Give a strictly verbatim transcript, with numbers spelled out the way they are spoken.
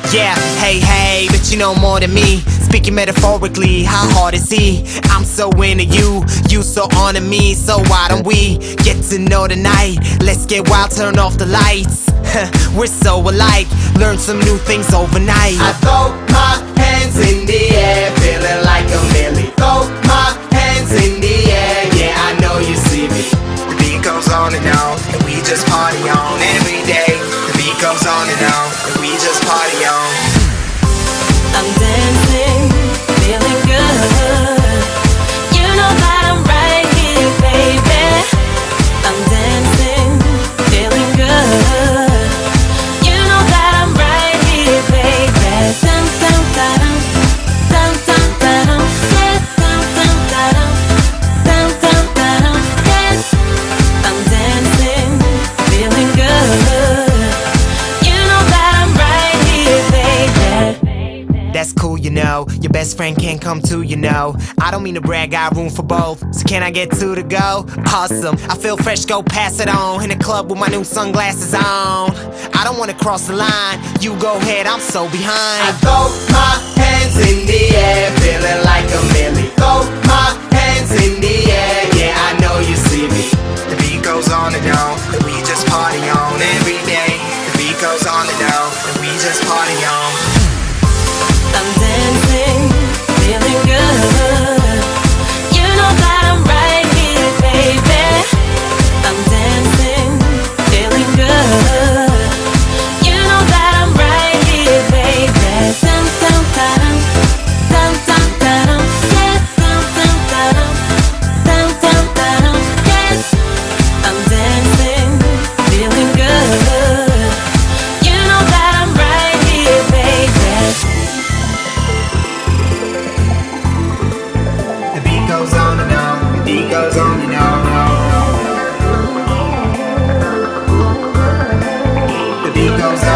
Yeah, hey, hey, but you know more than me. Speaking metaphorically, how hard is he? I'm so into you, you so onto me. So why don't we get to know tonight? Let's get wild, turn off the lights. We're so alike, learn some new things overnight. I throw my hands in the air, feeling like a millie. Throw my hands in the air, yeah, I know you see me. The beat goes on and on, and we just party on every day. The beat goes on and on, and we just party on. I'm dancing, feeling good. You know that I'm right here, baby. I'm dancing, feeling good. You know that I'm right here, baby. Dum dum da dum, dum dum da dum, yeah. Dum dum da dum, dum dum da dum, yeah. I'm dancing, feeling good. You know that I'm right here, baby. That's cool, you know. Your best friend can't come too, you know. I don't mean to brag, got room for both. So can I get two to go? Awesome, I feel fresh, go pass it on. In the club with my new sunglasses on. I don't wanna cross the line. You go ahead, I'm so I behind. throw my hands in the air, feeling like a millie. Throw my hands in the air, yeah, I know you see me. The beat goes on and on, and we just party on every day. The beat goes on and on, and we just party on. I'm dancing, feeling good. You know that I'm right here, baby. I'm dancing, feeling good. You know that I'm right here, baby. Dum dum da dum, dum dum da dum, yeah. Dum dum da dum, dum dum da dum, yeah. I'm dancing, feeling good. You know that I'm right here, baby. The beat goes on and on, the beat goes on and on. The beat goes on.